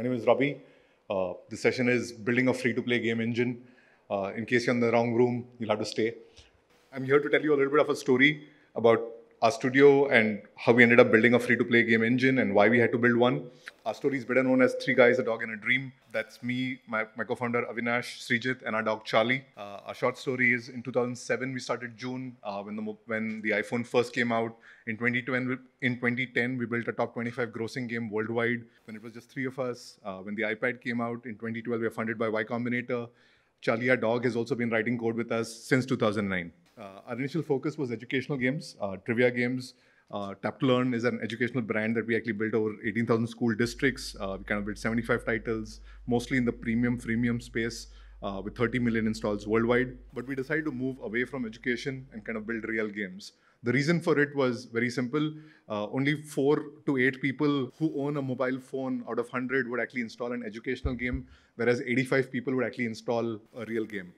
name is Roby. This session is building a free-to-play game engine. In case you're in the wrong room, you'll have to stay. I'm here to tell you a little bit of a story about our studio and how we ended up building a free-to-play game engine and why we had to build one. Our story is better known as Three Guys, a Dog, and a Dream. That's me, my co-founder Avinash, Srijit, and our dog Charlie. Our short story is in 2007, we started June when the iPhone first came out. In 2010, we built a top 25 grossing game worldwide when it was just three of us. When the iPad came out in 2012, we were funded by Y Combinator. Charlie, our dog, has also been writing code with us since 2009. Our initial focus was educational games, trivia games. Tap to Learn is an educational brand that we actually built over 18,000 school districts. We kind of built 75 titles, mostly in the freemium space, with 30 million installs worldwide. But we decided to move away from education and kind of build real games. The reason for it was very simple. Only 4 to 8 people who own a mobile phone out of 100 would actually install an educational game, whereas 85 people would actually install a real game.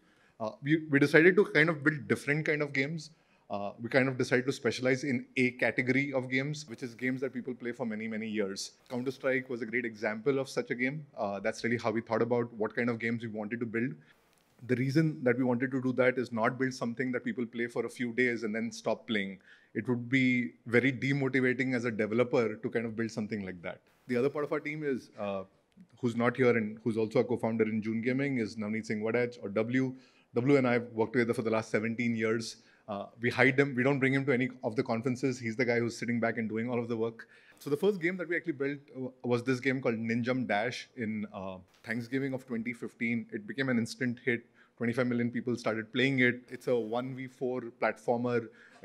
We decided to kind of build different kind of games. We kind of decided to specialize in a category of games, which is games that people play for many, many years. Counter-Strike was a great example of such a game. That's really how we thought about what kind of games we wanted to build. The reason that we wanted to do that is not build something that people play for a few days and then stop playing. It would be very demotivating as a developer to kind of build something like that. The other part of our team is, who's not here and who's also a co-founder in June Gaming, is Navneet Singh Wadaj, or W. W and I have worked together for the last 17 years. We hide him. We don't bring him to any of the conferences. He's the guy who's sitting back and doing all of the work. So the first game that we actually built was this game called Ninjam Dash in Thanksgiving of 2015. It became an instant hit. 25 million people started playing it. It's a 1v4 platformer.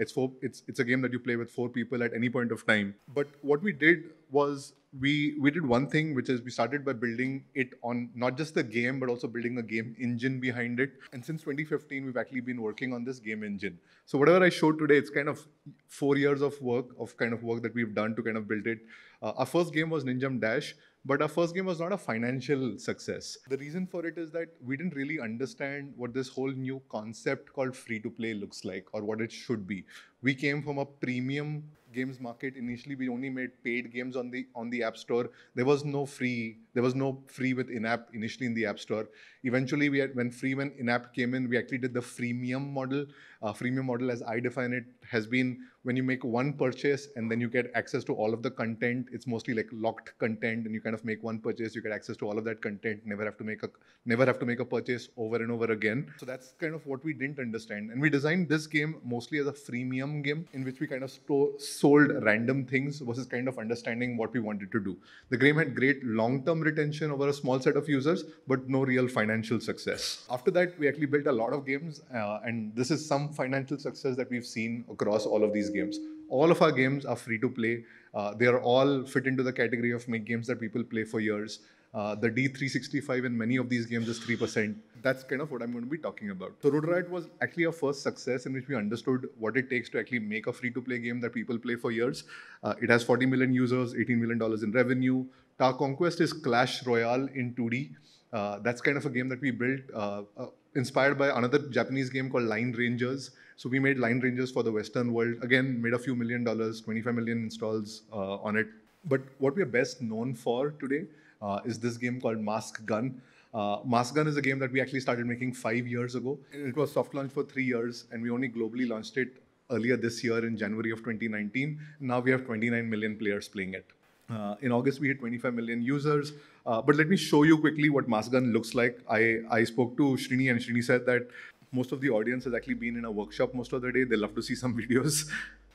It's a game that you play with 4 people at any point of time. But what we did was we did one thing, which is we started by building it on not just the game, but also building a game engine behind it. And since 2015, we've actually been working on this game engine. So whatever I showed today, it's kind of 4 years of work that we've done to kind of build it. Our first game was Ninjam Dash, but our first game was not a financial success. The reason for it is that we didn't really understand what this whole new concept called free-to-play looks like or what it should be. We came from a premium games market. Initially, we only made paid games on the App Store. There was no free with in-app initially in the App Store. Eventually, when in-app came in, we actually did the freemium model. Freemium model, as I define it, has been when you make one purchase and then you get access to all of the content. It's mostly like locked content, and you kind of make one purchase, you get access to all of that content. Never have to make a purchase over and over again. So that's kind of what we didn't understand, and we designed this game mostly as a freemium game in which we kind of sold random things versus kind of understanding what we wanted to do. The game had great long-term retention over a small set of users, but no real financial success. After that, we actually built a lot of games, and this is some financial success that we've seen across all of these games. All of our games are free to play. They are all fit into the category of make games that people play for years. The D365 in many of these games is 3%. That's kind of what I'm going to be talking about. So Road Riot was actually our first success in which we understood what it takes to actually make a free-to-play game that people play for years. It has 40 million users, $18 million in revenue. Tower Conquest is Clash Royale in 2D. That's kind of a game that we built inspired by another Japanese game called Line Rangers. So we made Line Rangers for the Western world. Again, made a few $1 million, 25 million installs on it. But what we are best known for today is this game called Mask Gun. Mask Gun is a game that we actually started making 5 years ago. It was soft launched for 3 years, and we only globally launched it earlier this year in January of 2019. Now we have 29 million players playing it. In August, we hit 25 million users. But let me show you quickly what Mask Gun looks like. I spoke to Srini, and Srini said that most of the audience has actually been in a workshop most of the day. They love to see some videos.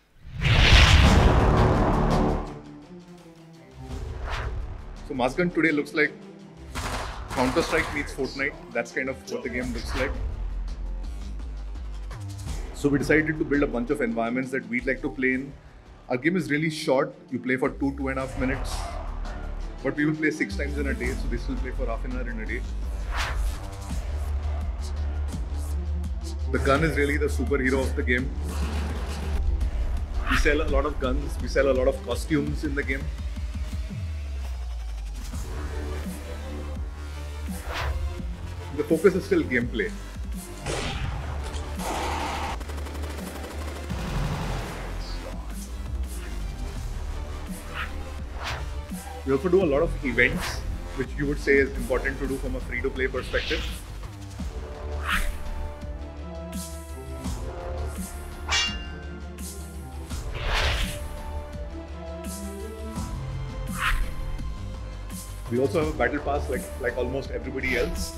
So Mask Gun today looks like Counter-Strike meets Fortnite. That's kind of what the game looks like. So we decided to build a bunch of environments that we'd like to play in. Our game is really short. You play for 2.5 minutes. But we will play 6 times in a day, so this will play for half an hour in a day. The gun is really the superhero of the game. We sell a lot of guns. We sell a lot of costumes in the game. The focus is still gameplay. We also do a lot of events which you would say is important to do from a free-to-play perspective? We also have a battle pass like almost everybody else.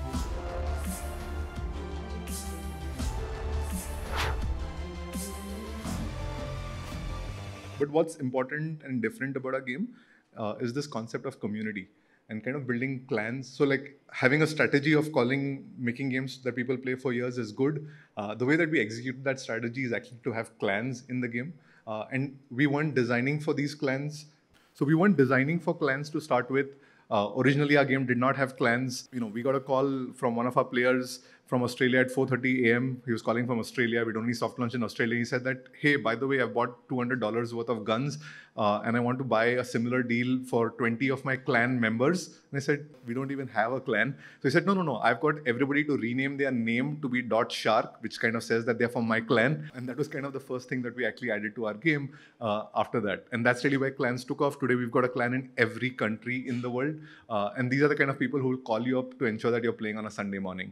But what's important and different about our game is this concept of community and kind of building clans. So like having a strategy of making games that people play for years is good. The way that we execute that strategy is actually to have clans in the game. And we weren't designing for these clans. So we weren't designing for clans to start with. Originally, our game did not have clans. We got a call from one of our players from Australia at 4:30 a.m. He was calling from Australia. We'd only soft launch in Australia. He said that, hey, by the way, I bought $200 worth of guns and I want to buy a similar deal for 20 of my clan members. And I said, we don't even have a clan. So he said, no. I've got everybody to rename their name to be .shark, which kind of says that they're from my clan. And that was kind of the first thing that we actually added to our game after that. And that's really why clans took off. Today, we've got a clan in every country in the world. And these are the kind of people who will call you up to ensure that you're playing on a Sunday morning.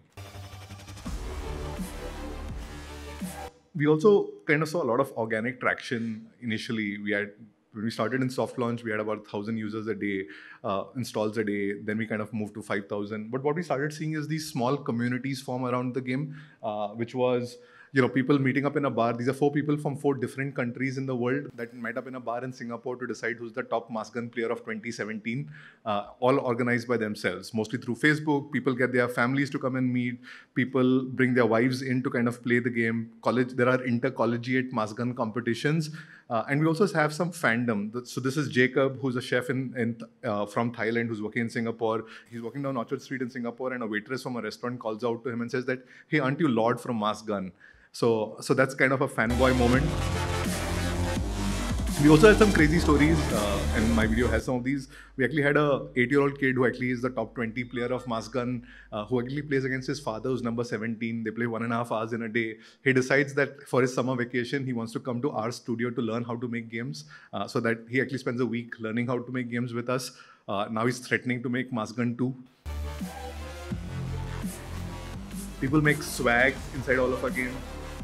We also kind of saw a lot of organic traction initially. When we started in soft launch, we had about 1,000 users a day, installs a day. Then we kind of moved to 5,000. But what we started seeing is these small communities form around the game, which was people meeting up in a bar. These are 4 people from 4 different countries in the world that met up in a bar in Singapore to decide who's the top mask gun player of 2017, all organized by themselves, mostly through Facebook. People get their families to come and meet. People bring their wives in to kind of play the game. There are intercollegiate mask gun competitions. And we also have some fandom. So this is Jacob, who's a chef from Thailand, who's working in Singapore. He's walking down Orchard Street in Singapore, and a waitress from a restaurant calls out to him and says that, hey, aren't you Lord from Mask Gun? So that's kind of a fanboy moment. We also had some crazy stories, and my video has some of these. We actually had a 8-year-old kid who actually is the top 20 player of Mask Gun, who actually plays against his father, who's number 17. They play 1.5 hours in a day. He decides that for his summer vacation, he wants to come to our studio to learn how to make games, so that he actually spends a week learning how to make games with us. Now he's threatening to make Mask Gun 2. People make swag inside all of our games.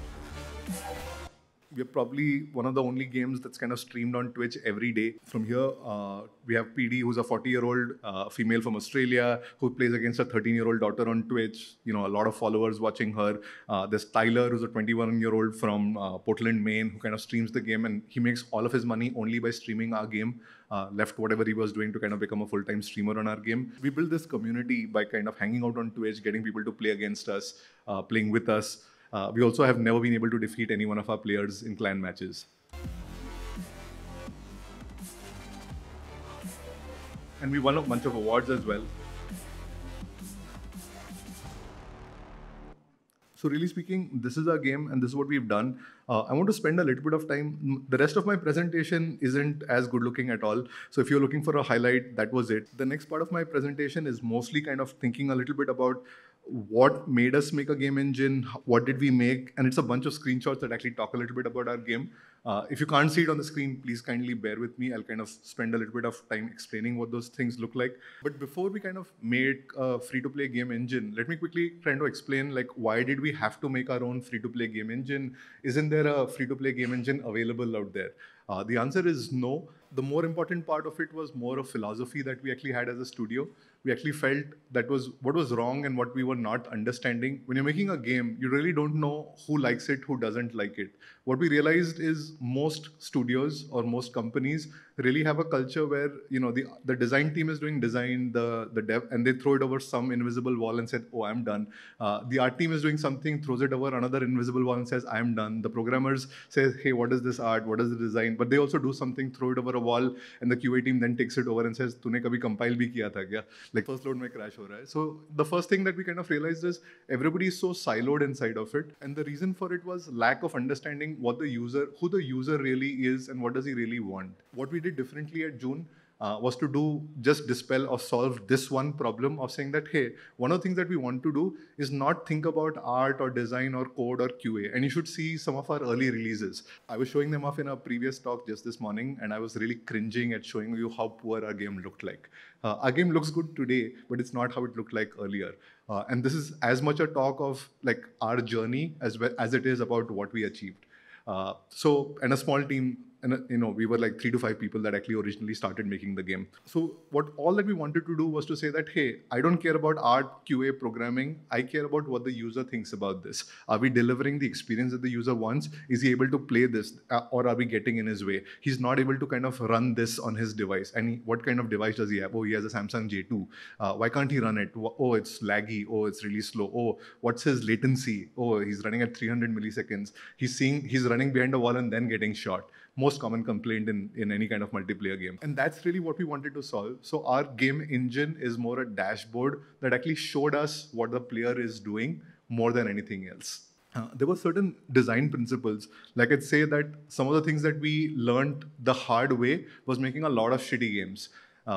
We're probably one of the only games that's kind of streamed on Twitch every day. From here, we have PD, who's a 40-year-old female from Australia who plays against a 13-year-old daughter on Twitch. A lot of followers watching her. There's Tyler, who's a 21-year-old from Portland, Maine, who kind of streams the game, and he makes all of his money only by streaming our game. Left whatever he was doing to kind of become a full-time streamer on our game. We built this community by kind of hanging out on Twitch, getting people to play against us, playing with us. We also have never been able to defeat any one of our players in clan matches. And we won a bunch of awards as well. So really speaking, this is our game and this is what we've done. I want to spend a little bit of time. The rest of my presentation isn't as good looking at all. So if you're looking for a highlight, that was it. The next part of my presentation is mostly kind of thinking a little bit about what made us make a game engine, what did we make, and it's a bunch of screenshots that actually talk a little bit about our game. If you can't see it on the screen, please kindly bear with me. I'll kind of spend a little bit of time explaining what those things look like. But before we kind of made a free-to-play game engine, let me quickly try to explain why did we have to make our own free-to-play game engine? Isn't there a free-to-play game engine available out there? The answer is no. The more important part of it was more a philosophy that we actually had as a studio. We actually felt that was what was wrong and what we were not understanding. When you're making a game, you really don't know who likes it, who doesn't like it. What we realized is most studios or most companies really have a culture where the design team is doing design, the dev, and they throw it over some invisible wall and said, oh, I'm done. The art team is doing something, throws it over another invisible wall and says, I'm done. The programmers say, hey, what is this art? What is the design? But they also do something, throw it over a wall, and the QA team then takes it over and says, तूने कभी compile भी किया था क्या? Like first load में crash हो रहा है. So the first thing that we kind of realized is everybody is so siloed inside of it, and the reason for it was lack of understanding who the user really is and what does he really want. What we did differently at June was to just dispel or solve this one problem of saying that, hey, one of the things that we want to do is not think about art or design or code or QA. And you should see some of our early releases. I was showing them off in a previous talk just this morning, and I was really cringing at showing you how poor our game looked like. Our game looks good today, but it's not how it looked like earlier. And this is as much a talk of like our journey as it is about what we achieved. And a small team, and we were like 3 to 5 people that actually originally started making the game. So all that we wanted to do was to say that, hey, I don't care about art, QA, programming. I care about what the user thinks about this. Are we delivering the experience that the user wants? Is he able to play this, or are we getting in his way? He's not able to kind of run this on his device. And what kind of device does he have? Oh, he has a Samsung J2. Why can't he run it? Oh, it's laggy. Oh, it's really slow. Oh, what's his latency? Oh, he's running at 300 milliseconds. He's running behind a wall and then getting shot. Most common complaint in any kind of multiplayer game. And that's really what we wanted to solve. So our game engine is more a dashboard that actually showed us what the player is doing more than anything else. There were certain design principles. Like I'd say that some of the things that we learned the hard way was making a lot of shitty games.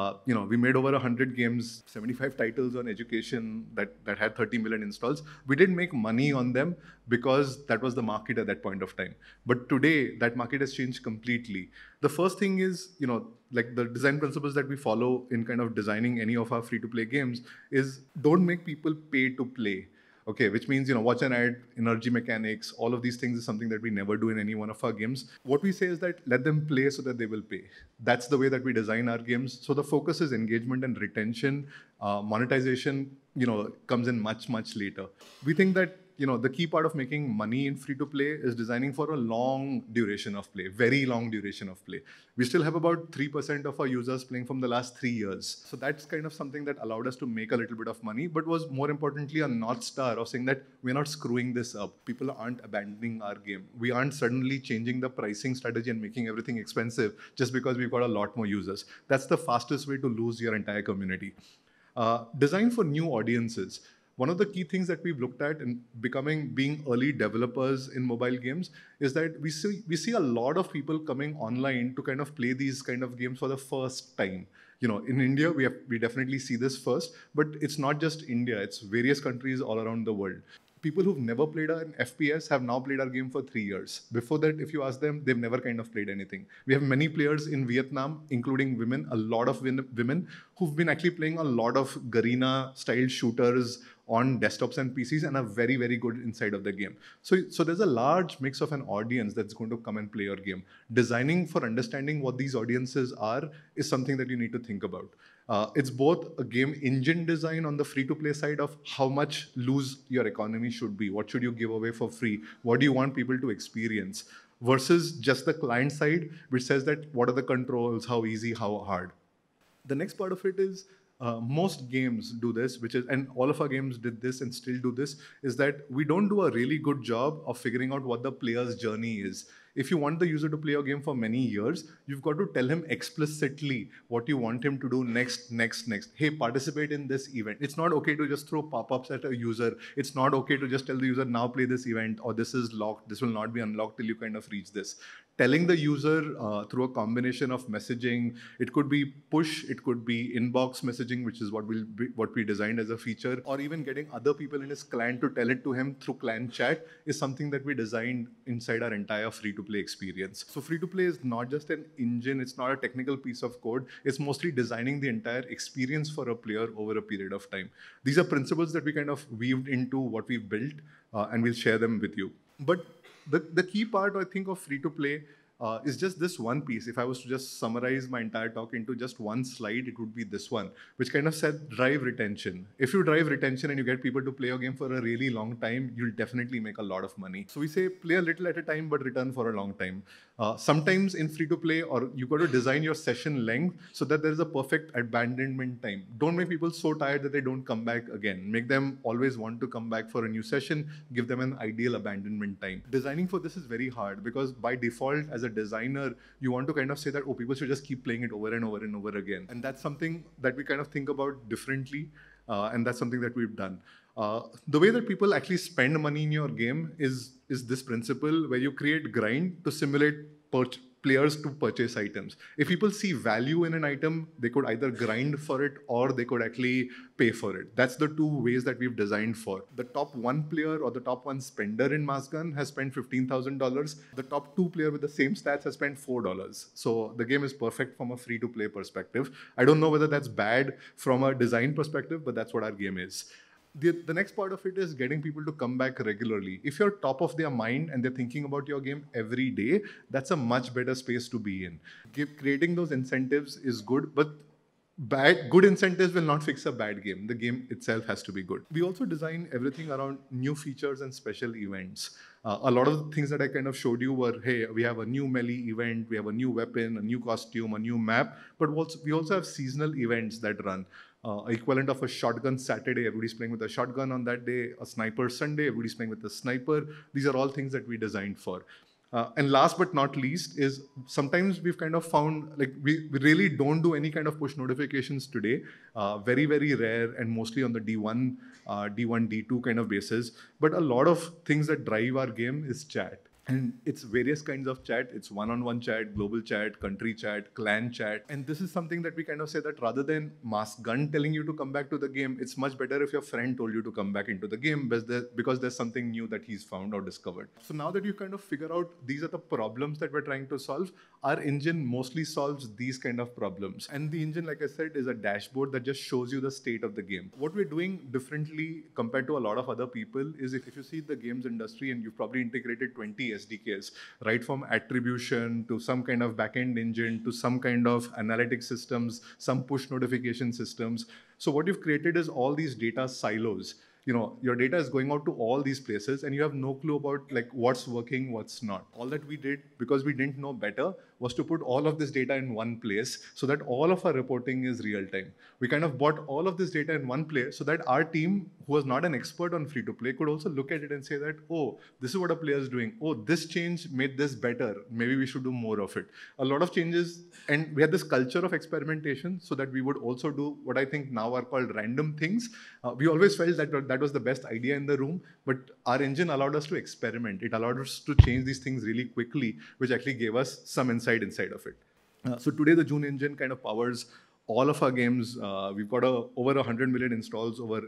We made over 100 games, 75 titles on education that had 30 million installs. We didn't make money on them because that was the market at that point of time. But today, that market has changed completely. The first thing is, like the design principles that we follow in kind of designing any of our free-to-play games is don't make people pay to play. Okay, which means, watch an ad, energy mechanics, all of these things is something that we never do in any one of our games. What we say is that let them play so that they will pay. That's the way that we design our games. So the focus is engagement and retention. Monetization, comes in much, much later. We think that, the key part of making money in free-to-play is designing for a long duration of play, very long duration of play. We still have about 3% of our users playing from the last 3 years. So that's kind of something that allowed us to make a little bit of money, but was more importantly a North Star of saying that we're not screwing this up. People aren't abandoning our game. We aren't suddenly changing the pricing strategy and making everything expensive just because we've got a lot more users. That's the fastest way to lose your entire community. Design for new audiences. One of the key things that we've looked at in being early developers in mobile games is that we see a lot of people coming online to kind of play these kind of games for the first time. In India, we definitely see this first, but it's not just India, it's various countries all around the world. People who've never played an FPS have now played our game for 3 years. Before that, if you ask them, they've never kind of played anything. We have many players in Vietnam, including women, a lot of women who've been actually playing a lot of Garena-style shooters on desktops and PCs and are very, very good inside of the game. So there's a large mix of an audience that's going to come and play your game. Designing for understanding what these audiences are is something that you need to think about. It's both a game engine design on the free-to-play side of how much loose your economy should be. What should you give away for free? What do you want people to experience? Versus just the client side, which says that what are the controls, how easy, how hard. The next part of it is most games do this, and all of our games did this and still do this, is that we don't do a really good job of figuring out what the player's journey is. If you want the user to play your game for many years, you've got to tell him explicitly what you want him to do next. Hey, participate in this event. It's not okay to just throw pop-ups at a user. It's not okay to just tell the user, now play this event, or this is locked. This will not be unlocked till you kind of reach this. Telling the user through a combination of messaging, it could be push, it could be inbox messaging, which is what we designed as a feature, or even getting other people in his client to tell it to him through client chat is something that we designed inside our entire free-to-play experience. So free-to-play is not just an engine, it's not a technical piece of code, it's mostly designing the entire experience for a player over a period of time. These are principles that we kind of weaved into what we've built, and we'll share them with you. But the key part, I think, of free-to-play is just this one piece. If I was to just summarize my entire talk into just one slide, it would be this one, which kind of said drive retention. If you drive retention and you get people to play your game for a really long time, you'll definitely make a lot of money. So we say play a little at a time, but return for a long time. Sometimes in free-to-play, or you got to design your session length so that there is a perfect abandonment time. Don't make people so tired that they don't come back again. Make them always want to come back for a new session. Give them an ideal abandonment time. Designing for this is very hard because by default, as a designer, you want to kind of say that, oh, people should just keep playing it over and over and over again. And that's something that we kind of think about differently. And that's something that we've done. The way that people actually spend money in your game is this principle where you create grind to simulate players to purchase items. If people see value in an item, they could either grind for it or they could actually pay for it. That's the two ways that we've designed for. The top one player or the top one spender in Mass Gun has spent $15,000. The top two player with the same stats has spent $4. So the game is perfect from a free-to-play perspective. I don't know whether that's bad from a design perspective, but that's what our game is. The next part of it is getting people to come back regularly. If you're top of their mind and they're thinking about your game every day, that's a much better space to be in. Creating those incentives is good, but good incentives will not fix a bad game. The game itself has to be good. We also design everything around new features and special events. A lot of the things that I kind of showed you were, hey, we have a new melee event, we have a new weapon, a new costume, a new map, but we also have seasonal events that run. Equivalent of a shotgun Saturday, everybody's playing with a shotgun on that day, a sniper Sunday, everybody's playing with a sniper. These are all things that we designed for. And last but not least is sometimes we've kind of found like we really don't do any kind of push notifications today. Very, very rare and mostly on the D1, D2 kind of basis. But a lot of things that drive our game is chat. And it's various kinds of chat. It's one-on-one chat, global chat, country chat, clan chat. And this is something that we kind of say that rather than Mass Gun telling you to come back to the game, it's much better if your friend told you to come back into the game because there's something new that he's found or discovered. So now that you kind of figure out these are the problems that we're trying to solve, our engine mostly solves these kind of problems. And the engine, like I said, is a dashboard that just shows you the state of the game. What we're doing differently compared to a lot of other people is if you see the games industry and you've probably integrated 20 SDKs, right from attribution to some kind of backend engine to some kind of analytic systems, some push notification systems. So what you've created is all these data silos. You know, your data is going out to all these places and you have no clue about like what's working, what's not. All that we did, because we didn't know better, was to put all of this data in one place so that all of our reporting is real time. We kind of bought all of this data in one place so that our team, who was not an expert on free to play, could also look at it and say that, oh, this is what a player is doing. Oh, this change made this better. Maybe we should do more of it. A lot of changes, and we had this culture of experimentation so that we would also do what I think now are called random things. We always felt that that was the best idea in the room, but our engine allowed us to experiment. It allowed us to change these things really quickly, which actually gave us some insight inside of it. So today the June engine kind of powers all of our games. We've got over 100 million installs over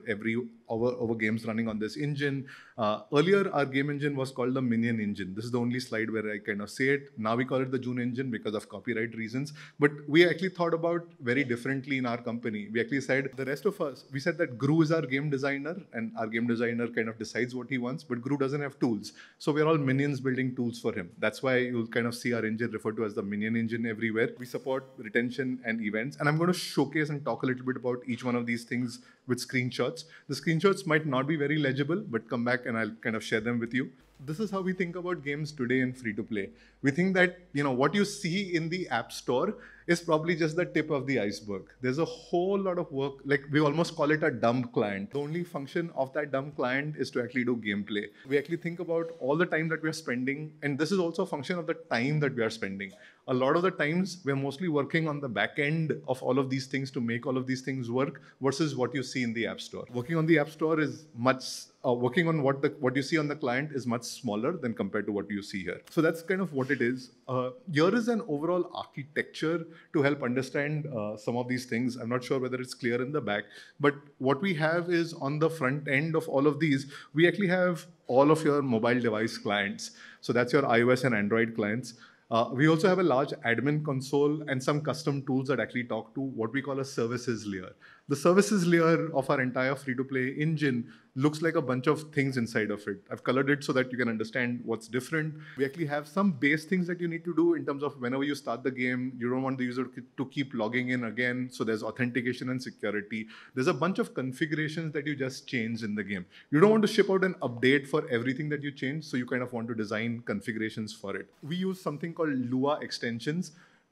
games running on this engine. Earlier, our game engine was called the Minion engine. This is the only slide where I kind of say it. Now we call it the June engine because of copyright reasons. But we actually thought about very differently in our company. We actually said, the rest of us, we said that Gru is our game designer and our game designer kind of decides what he wants, but Gru doesn't have tools. So we're all minions building tools for him. That's why you'll kind of see our engine referred to as the Minion engine everywhere. We support retention and events. And I'm going to showcase and talk a little bit about each one of these things with screenshots. The screenshots might not be very legible, but come back and I'll kind of share them with you. This is how we think about games today in free-to-play. We think that, you know, what you see in the App Store is probably just the tip of the iceberg. There's a whole lot of work, like we almost call it a dumb client. The only function of that dumb client is to actually do gameplay. We actually think about all the time that we are spending, and this is also a function of the time that we are spending. A lot of the times we're mostly working on the back end of all of these things to make all of these things work versus what you see in the App Store. Working on the App Store is working on what you see on the client is much smaller than compared to what you see here. So that's kind of what it is. Here is an overall architecture to help understand some of these things. I'm not sure whether it's clear in the back, but what we have is on the front end of all of these, we actually have all of your mobile device clients. So that's your iOS and Android clients. We also have a large admin console and some custom tools that actually talk to what we call a services layer. The services layer of our entire free-to-play engine looks like a bunch of things inside of it. I've colored it so that you can understand what's different. We actually have some base things that you need to do in terms of whenever you start the game, you don't want the user to keep logging in again. So there's authentication and security. There's a bunch of configurations that you just change in the game. You don't want to ship out an update for everything that you change, so you kind of want to design configurations for it. We use something called Lua extensions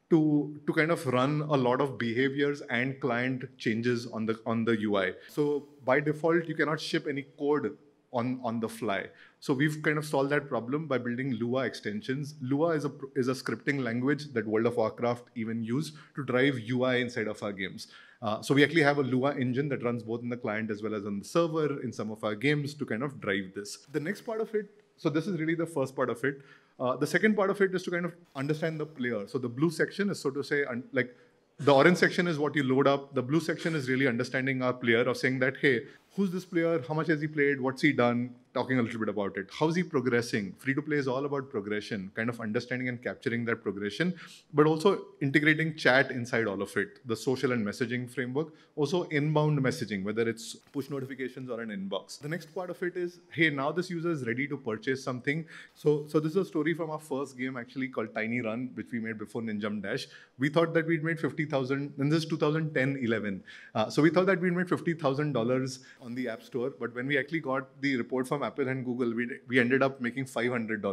to kind of run a lot of behaviors and client changes on the UI. So by default, you cannot ship any code on the fly. So we've kind of solved that problem by building Lua extensions. Lua is a scripting language that World of Warcraft even use to drive UI inside of our games. So we actually have a Lua engine that runs both in the client as well as on the server in some of our games to kind of drive this. The next part of it, so this is really the first part of it. The second part of it is to kind of understand the player. So the blue section is, so to say, like the orange section is what you load up. The blue section is really understanding our player, of saying that, hey, who's this player? How much has he played? What's he done? Talking a little bit about it. How's he progressing? Free to play is all about progression, kind of understanding and capturing that progression, but also integrating chat inside all of it. The social and messaging framework, also inbound messaging, whether it's push notifications or an inbox. The next part of it is, hey, now this user is ready to purchase something. So this is a story from our first game actually called Tiny Run, which we made before Ninjam Dash. We thought that we'd made 50,000, and this is 2010-11. So we thought that we'd made $50,000 on the App Store, but when we actually got the report from Apple and Google, we ended up making $500.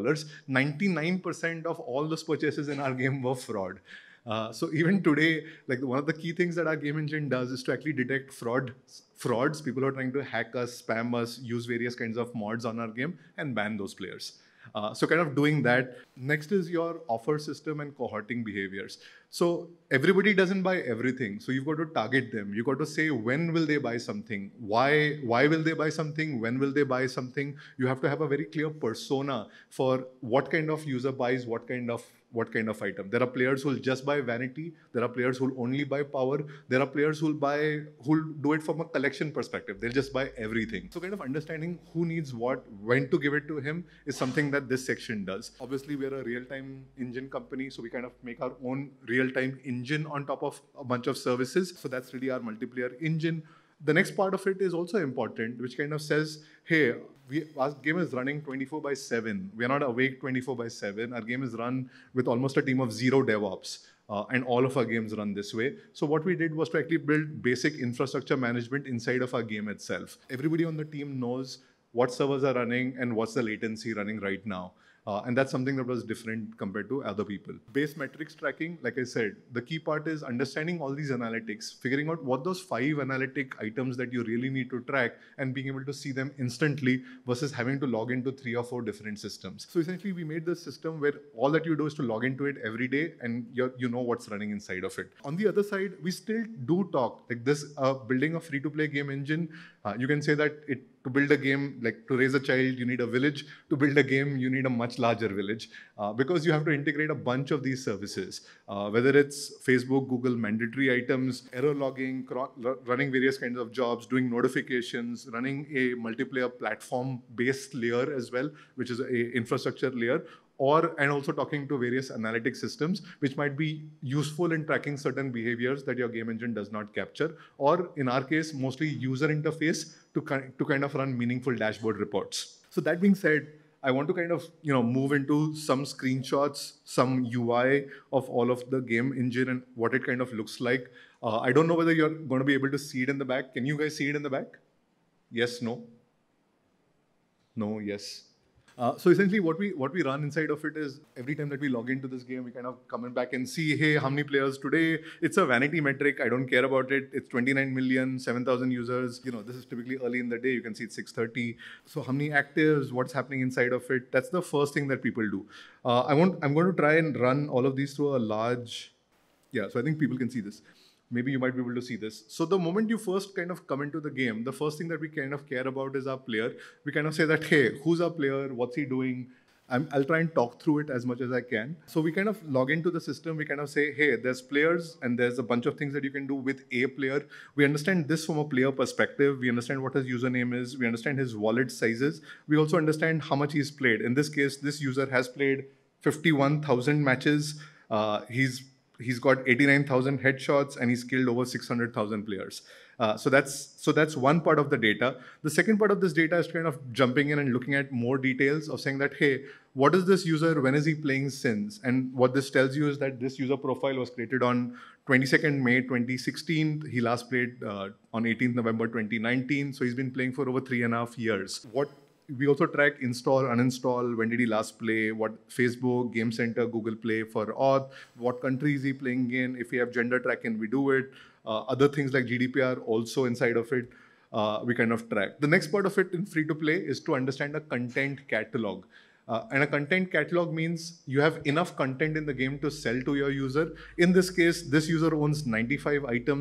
99% of all those purchases in our game were fraud. So even today, like one of the key things that our game engine does is to actually detect frauds, people who are trying to hack us, spam us, use various kinds of mods on our game, and ban those players. So kind of doing that. Next is your offer system and cohorting behaviors. So everybody doesn't buy everything. So you've got to target them. You've got to say, when will they buy something? Why will they buy something? When will they buy something? You have to have a very clear persona for what kind of user buys what kind of item. There are players who will just buy vanity. There are players who will only buy power. There are players who'll do it from a collection perspective. They'll just buy everything. So kind of understanding who needs what, when to give it to him is something that this section does. Obviously, we're a real-time engine company, so we kind of make our own real-time engine on top of a bunch of services. So that's really our multiplayer engine. The next part of it is also important, which kind of says, hey, our game is running 24/7. We are not awake 24/7. Our game is run with almost a team of 0 DevOps. And all of our games run this way. So what we did was to actually build basic infrastructure management inside of our game itself. Everybody on the team knows what servers are running and what's the latency running right now. And that's something that was different compared to other people. Base metrics tracking, like I said, the key part is understanding all these analytics, figuring out what those 5 analytic items that you really need to track and being able to see them instantly versus having to log into 3 or 4 different systems. So essentially we made this system where all that you do is to log into it every day and you know what's running inside of it. On the other side, we still do talk like this, building a free-to-play game engine. You can say that to build a game, like to raise a child, you need a village. To build a game, you need a much larger village because you have to integrate a bunch of these services, whether it's Facebook, Google mandatory items, error logging, running various kinds of jobs, doing notifications, running a multiplayer platform-based layer as well, which is an infrastructure layer, and also talking to various analytic systems, which might be useful in tracking certain behaviors that your game engine does not capture, or in our case, mostly user interface to kind of run meaningful dashboard reports. So that being said, I want to kind of move into some screenshots, some UI of all of the game engine and what it kind of looks like. I don't know whether you're going to be able to see it in the back. Can you guys see it in the back? Yes, no? No, yes. So essentially what we run inside of it is every time that we log into this game, we kind of come back and see, hey, how many players today? It's a vanity metric. I don't care about it. It's 29 million, 7,000 users. This is typically early in the day. You can see it's 6:30. So how many actives, what's happening inside of it? That's the first thing that people do. I'm going to try and run all of these through a large, so I think people can see this. Maybe you might be able to see this. So the moment you first kind of come into the game, the first thing that we kind of care about is our player. We kind of say that, hey, who's our player? What's he doing? I'll try and talk through it as much as I can. So we kind of log into the system. We kind of say, hey, there's players and there's a bunch of things that you can do with a player. We understand this from a player perspective. We understand what his username is. We understand his wallet sizes. We also understand how much he's played. In this case, this user has played 51,000 matches. He's got 89,000 headshots and he's killed over 600,000 players. So that's one part of the data. The second part of this data is kind of jumping in and looking at more details of saying that, hey, what is this user? When is he playing since? And what this tells you is that this user profile was created on 22nd May 2016. He last played on 18th November 2019. So he's been playing for over 3.5 years. We also track install, uninstall, when did he last play, what Facebook, Game Center, Google Play for auth, what country is he playing in, if we have gender tracking, we do it. Other things like GDPR also inside of it, we kind of track. The next part of it in free-to-play is to understand a content catalog. And a content catalog means you have enough content in the game to sell to your user. In this case, this user owns 95 items.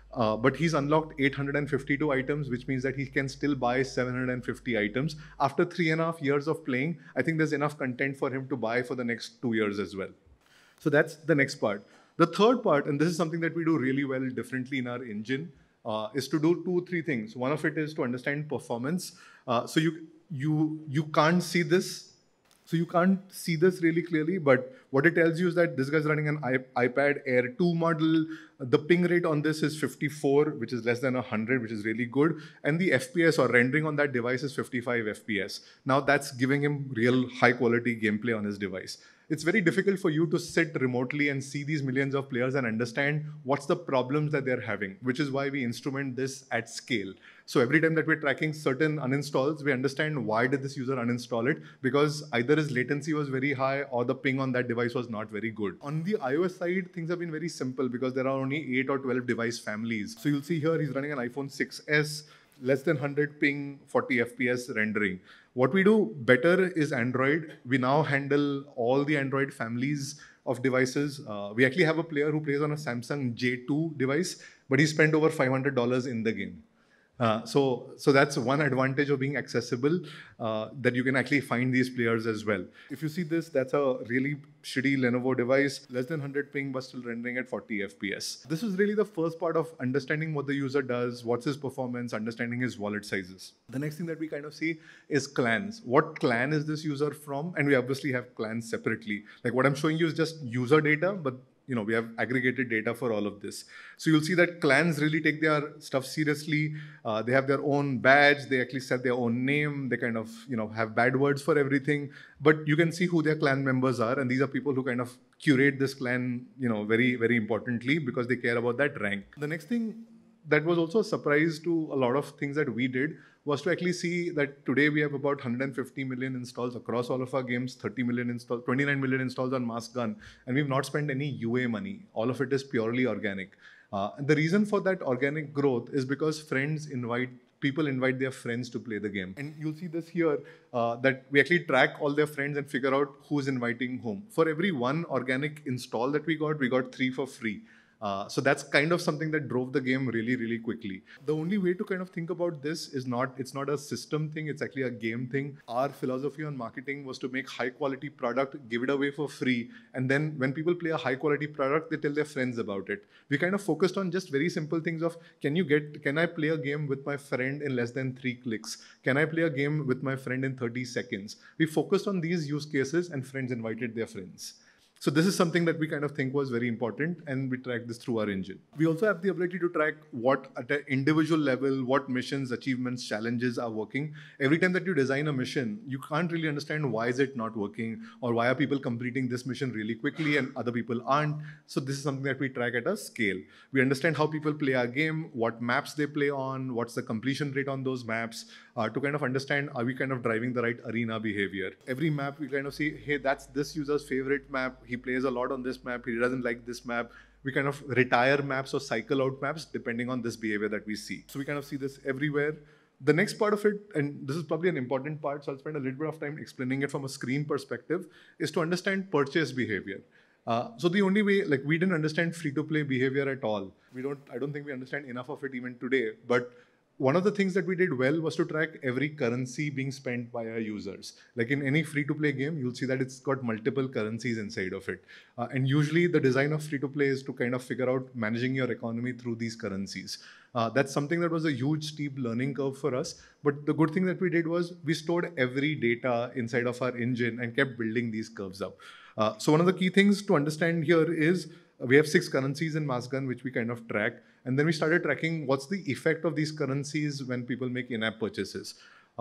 But he's unlocked 852 items, which means that he can still buy 750 items. After 3.5 years of playing, I think there's enough content for him to buy for the next 2 years as well. So that's the next part. The third part, and this is something that we do really well differently in our engine, is to do 2, 3 things. One of it is to understand performance. So you can't see this. So you can't see this really clearly, but what it tells you is that this guy's running an iPad Air 2 model. The ping rate on this is 54, which is less than 100, which is really good. And the FPS or rendering on that device is 55 FPS. Now that's giving him real high quality gameplay on his device. It's very difficult for you to sit remotely and see these millions of players and understand what's the problems that they're having, which is why we instrument this at scale. So every time that we're tracking certain uninstalls, we understand why did this user uninstall it, because either his latency was very high or the ping on that device was not very good. On the iOS side, things have been very simple because there are only 8 or 12 device families. So you'll see here he's running an iPhone 6s, less than 100 ping, 40 FPS rendering. What we do better is Android. We now handle all the Android families of devices. We actually have a player who plays on a Samsung J2 device, but he spent over $500 in the game. So that's one advantage of being accessible, that you can actually find these players as well. If you see this, that's a really shitty Lenovo device, less than 100 ping, but still rendering at 40 FPS. This is really the first part of understanding what the user does, what's his performance, understanding his wallet sizes. The next thing that we kind of see is clans. What clan is this user from? And we obviously have clans separately. Like what I'm showing you is just user data, but we have aggregated data for all of this. So you'll see that clans really take their stuff seriously. They have their own badge. They actually set their own name. They kind of, have bad words for everything. But you can see who their clan members are. And these are people who kind of curate this clan, very, very importantly because they care about that rank. The next thing that was also a surprise to a lot of things that we did was to actually see that today we have about 150 million installs across all of our games, 30 million installs, 29 million installs on Mask Gun, and we've not spent any UA money. All of it is purely organic. And the reason for that organic growth is because people invite their friends to play the game. And you'll see this here, that we actually track all their friends and figure out who's inviting whom. For every one organic install that we got 3 for free. So that's kind of something that drove the game really, really quickly. The only way to kind of think about this is it's not a system thing, it's actually a game thing. Our philosophy on marketing was to make high quality product, give it away for free. And then when people play a high quality product, they tell their friends about it. We kind of focused on just very simple things of, can I play a game with my friend in less than 3 clicks? Can I play a game with my friend in 30 seconds? We focused on these use cases and friends invited their friends. So this is something that we kind of think was very important, and we track this through our engine. We also have the ability to track what at an individual level, what missions, achievements, challenges are working. Every time that you design a mission, you can't really understand why is it not working, or why are people completing this mission really quickly and other people aren't. So this is something that we track at a scale. We understand how people play our game, what maps they play on, what's the completion rate on those maps, to kind of understand, are we kind of driving the right arena behavior. Every map we kind of see, hey, that's this user's favorite map. He plays a lot on this map. He doesn't like this map. We kind of retire maps or cycle out maps depending on this behavior that we see. So we kind of see this everywhere. The next part of it, and this is probably an important part, so I'll spend a little bit of time explaining it from a screen perspective, is to understand purchase behavior. So the only way, we didn't understand free-to-play behavior at all. I don't think we understand enough of it even today, but one of the things that we did well was to track every currency being spent by our users. Like in any free-to-play game, you'll see that it's got multiple currencies inside of it. And usually the design of free-to-play is to kind of figure out managing your economy through these currencies. That's something that was a huge, steep learning curve for us. But the good thing that we did was we stored every data inside of our engine and kept building these curves up. So one of the key things to understand here is we have 6 currencies in Mask Gun, which we kind of track. And then we started tracking what's the effect of these currencies when people make in-app purchases.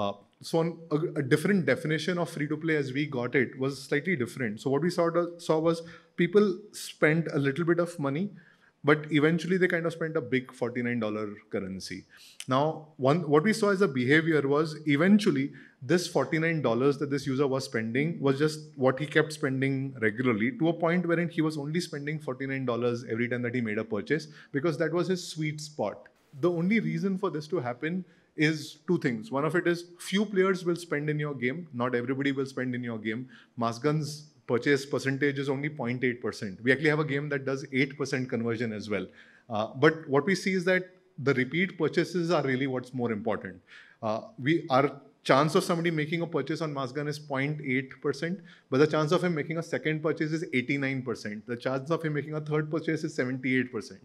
So a different definition of free-to-play as we got it was slightly different. So what we saw was people spent a little bit of money, but eventually they kind of spent a big $49 currency. Now, what we saw as a behavior was eventually this $49 that this user was spending was just what he kept spending regularly, to a point wherein he was only spending $49 every time that he made a purchase, because that was his sweet spot. The only reason for this to happen is 2 things. One of it is few players will spend in your game. Not everybody will spend in your game. Mask Gun's purchase percentage is only 0.8%. We actually have a game that does 8% conversion as well. But what we see is that the repeat purchases are really what's more important. Our chance of somebody making a purchase on Mass Gun is 0.8%, but the chance of him making a second purchase is 89%. The chance of him making a third purchase is 78%.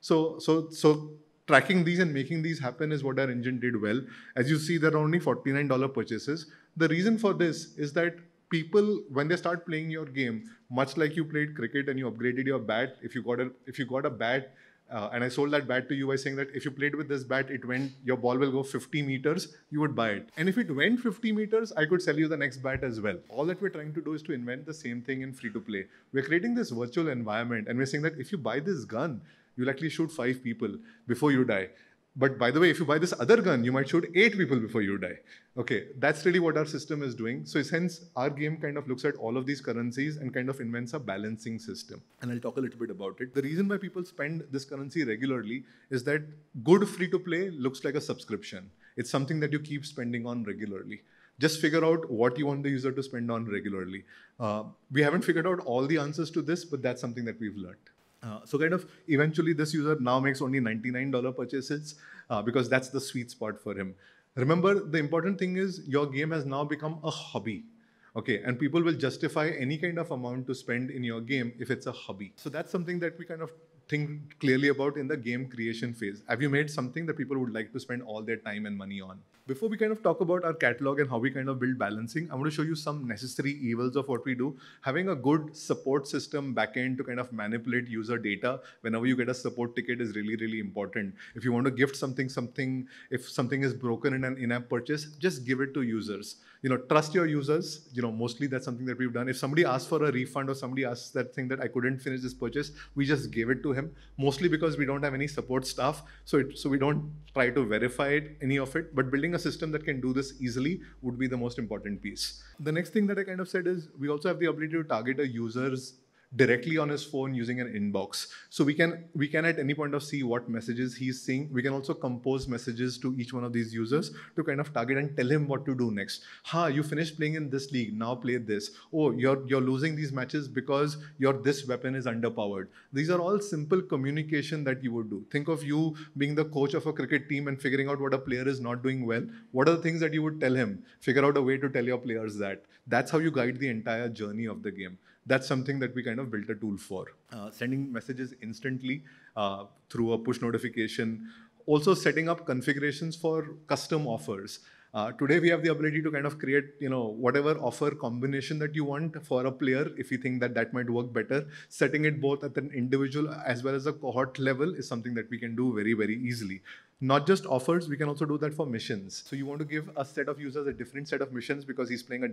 So tracking these and making these happen is what our engine did well. As you see, there are only $49 purchases. The reason for this is that people, when they start playing your game, much like you played cricket and you upgraded your bat, if you got a bat, and I sold that bat to you by saying that if you played with this bat, your ball will go 50 meters, you would buy it. And if it went 50 meters, I could sell you the next bat as well. All that we're trying to do is to invent the same thing in free to play. We're creating this virtual environment and we're saying that if you buy this gun, you'll actually shoot 5 people before you die. But by the way, if you buy this other gun, you might shoot 8 people before you die. Okay, that's really what our system is doing. So hence, our game kind of looks at all of these currencies and kind of invents a balancing system. And I'll talk a little bit about it. The reason why people spend this currency regularly is that good free-to-play looks like a subscription. It's something that you keep spending on regularly. Just figure out what you want the user to spend on regularly. We haven't figured out all the answers to this, but that's something that we've learned. So kind of eventually this user now makes only $99 purchases because that's the sweet spot for him. Remember, the important thing is your game has now become a hobby. Okay, and people will justify any kind of amount to spend in your game if it's a hobby. So that's something that we kind of think clearly about in the game creation phase. Have you made something that people would like to spend all their time and money on? Before we kind of talk about our catalog and how we kind of build balancing, I want to show you some necessary evils of what we do. Having a good support system backend to kind of manipulate user data whenever you get a support ticket is really, really important. If you want to gift something, if something is broken in an in-app purchase, just give it to users. Trust your users. Mostly that's something that we've done. If somebody asks for a refund or somebody asks that thing that I couldn't finish this purchase, we just gave it to him. Mostly because we don't have any support staff, so we don't try to verify any of it. But building a system that can do this easily would be the most important piece. The next thing that I kind of said is we also have the ability to target a user's directly on his phone using an inbox. So we can at any point of see what messages he's seeing. We can also compose messages to each one of these users to kind of target and tell him what to do next. You finished playing in this league, now play this. Oh, you're losing these matches because this weapon is underpowered. These are all simple communication that you would do. Think of you being the coach of a cricket team and figuring out what a player is not doing well. What are the things that you would tell him? Figure out a way to tell your players that. That's how you guide the entire journey of the game. That's something that we kind of built a tool for. Sending messages instantly through a push notification. Also setting up configurations for custom offers. Today we have the ability to kind of create, whatever offer combination that you want for a player. If you think that might work better, setting it both at an individual as well as a cohort level is something that we can do very, very easily. Not just offers, we can also do that for missions. So you want to give a set of users a different set of missions because he's playing at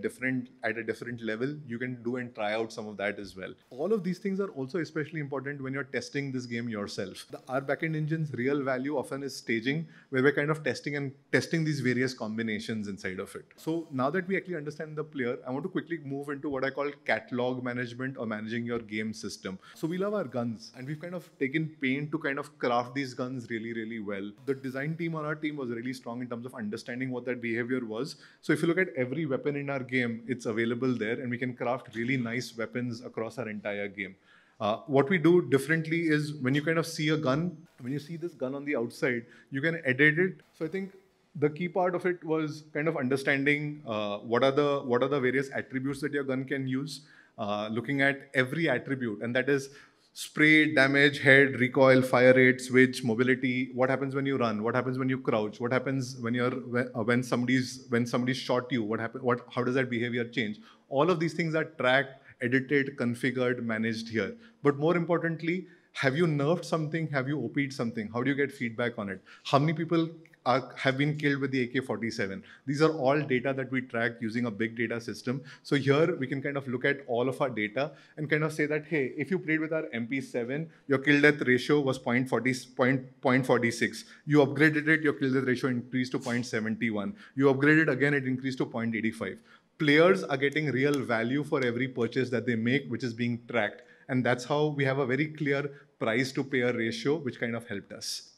a different level. You can do and try out some of that as well. All of these things are also especially important when you're testing this game yourself. Our backend engine's real value often is staging, where we're kind of testing these various combinations inside of it. So now that we actually understand the player, I want to quickly move into what I call catalog management or managing your game system. So we love our guns and we've kind of taken pain to kind of craft these guns really, really well. The design team on our team was really strong in terms of understanding what that behavior was. So if you look at every weapon in our game, it's available there and we can craft really nice weapons across our entire game. What we do differently is when you kind of see a gun, when you see this gun on the outside, you can edit it. So I think the key part of it was kind of understanding what are the various attributes that your gun can use, looking at every attribute, and that is spray, damage, head, recoil, fire rate, switch, mobility. What happens when you run? What happens when you crouch? What happens when somebody's shot you? How does that behavior change? All of these things are tracked, edited, configured, managed here. But more importantly, have you nerfed something? Have you OP'd something? How do you get feedback on it? How many people have been killed with the AK-47? These are all data that we track using a big data system. So here we can kind of look at all of our data and kind of say that, hey, if you played with our MP7, your kill death ratio was 0.46. You upgraded it, your kill death ratio increased to 0.71. You upgraded again, it increased to 0.85. Players are getting real value for every purchase that they make, which is being tracked. And that's how we have a very clear price to payer ratio, which kind of helped us.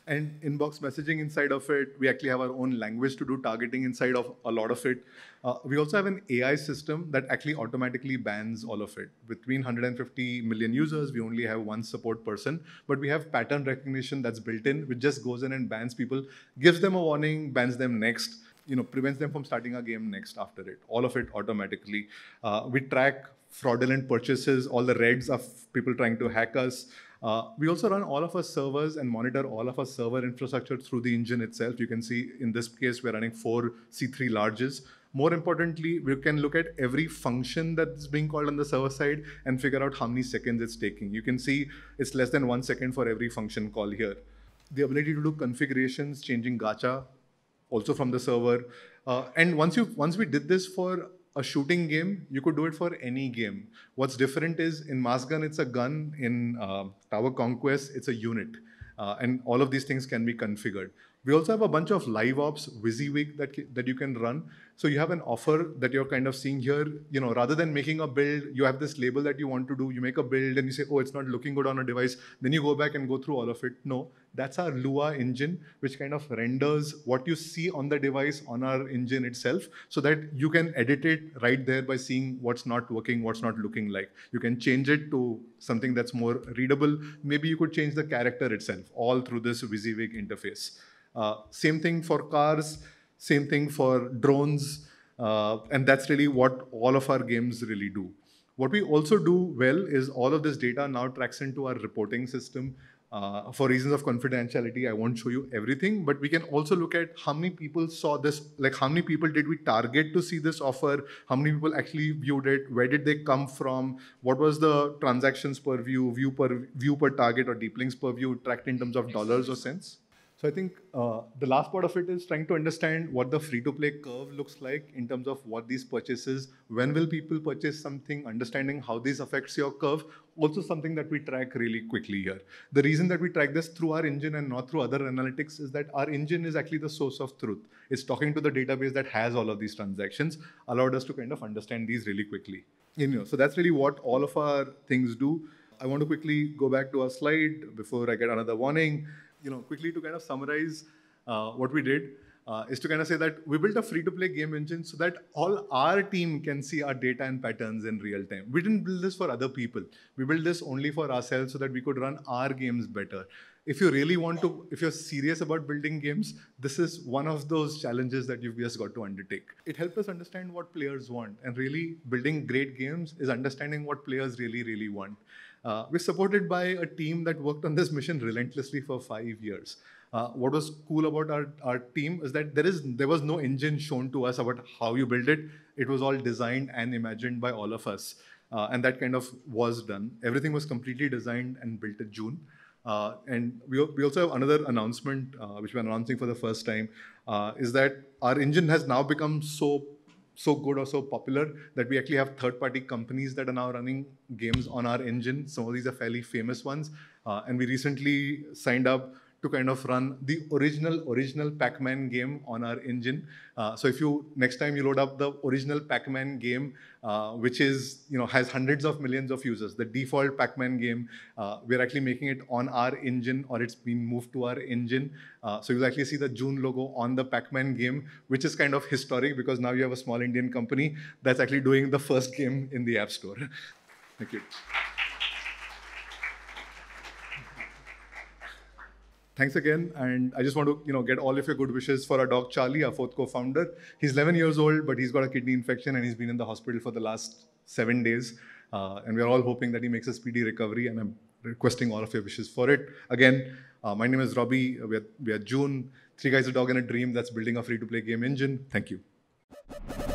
And inbox messaging inside of it. We actually have our own language to do targeting inside of a lot of it. We also have an AI system that actually automatically bans all of it. Between 150 million users, we only have one support person, but we have pattern recognition that's built in, which just goes in and bans people, gives them a warning, bans them next, prevents them from starting a game next after it. All of it automatically. We track fraudulent purchases, all the reds of people trying to hack us. We also run all of our servers and monitor all of our server infrastructure through the engine itself. You can see in this case, we're running 4 C3 larges. More importantly, we can look at every function that's being called on the server side and figure out how many seconds it's taking. You can see it's less than 1 second for every function call here. The ability to do configurations, changing gacha, also from the server. And once we did this for a shooting game, you could do it for any game. What's different is in Mass Gun, it's a gun. In Tower Conquest, it's a unit. And all of these things can be configured. We also have a bunch of live ops, WYSIWYG that you can run. So you have an offer that you're kind of seeing here. Rather than making a build, you have this label that you want to do. You make a build and you say, oh, it's not looking good on a device. Then you go back and go through all of it. No, that's our Lua engine, which kind of renders what you see on the device on our engine itself, so that you can edit it right there by seeing what's not working, what's not looking like. You can change it to something that's more readable. Maybe you could change the character itself, all through this WYSIWYG interface. Same thing for cars, same thing for drones, and that's really what all of our games really do. What we also do well is all of this data now tracks into our reporting system. For reasons of confidentiality, I won't show you everything, but we can also look at how many people saw this, like how many people did we target to see this offer, how many people actually viewed it, where did they come from, what was the transactions per view per target, or deep links per view tracked in terms of dollars or cents. So I think the last part of it is trying to understand what the free-to-play curve looks like in terms of what these purchases, when will people purchase something, understanding how this affects your curve, also something that we track really quickly here. The reason that we track this through our engine and not through other analytics is that our engine is actually the source of truth. It's talking to the database that has all of these transactions, allowed us to kind of understand these really quickly. So that's really what all of our things do. I want to quickly go back to our slide before I get another warning. Quickly to kind of summarize what we did is to kind of say that we built a free-to-play game engine so that all our team can see our data and patterns in real time. We didn't build this for other people. We built this only for ourselves so that we could run our games better. If you really want to, if you're serious about building games, this is one of those challenges that you've just got to undertake. It helped us understand what players want, and really building great games is understanding what players really, really want. We're supported by a team that worked on this mission relentlessly for 5 years. What was cool about our team is that there was no engine shown to us about how you build it. It was all designed and imagined by all of us. And that kind of was done. Everything was completely designed and built in June. And we also have another announcement, which we're announcing for the first time, is that our engine has now become so good or so popular that we actually have third-party companies that are now running games on our engine. Some of these are fairly famous ones. And we recently signed up to kind of run the original Pac-Man game on our engine. So if next time you load up the original Pac-Man game, which is, has hundreds of millions of users, the default Pac-Man game, we're actually making it on our engine, or it's been moved to our engine. So you'll actually see the June logo on the Pac-Man game, which is kind of historic because now you have a small Indian company that's actually doing the first game in the App Store. Thank you. Thanks again, and I just want to get all of your good wishes for our dog Charlie, our 4th co-founder. He's 11 years old, but he's got a kidney infection and he's been in the hospital for the last 7 days. And we're all hoping that he makes a speedy recovery, and I'm requesting all of your wishes for it. Again, my name is Roby. We are June, 3 guys, a dog, and a dream that's building a free-to-play game engine. Thank you.